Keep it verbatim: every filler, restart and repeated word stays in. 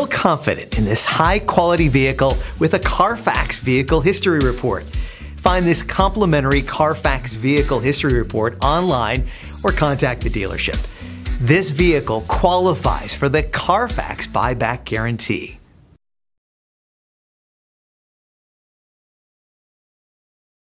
Feel confident in this high-quality vehicle with a Carfax Vehicle History Report. Find this complimentary Carfax Vehicle History Report online or contact the dealership. This vehicle qualifies for the Carfax Buyback Guarantee.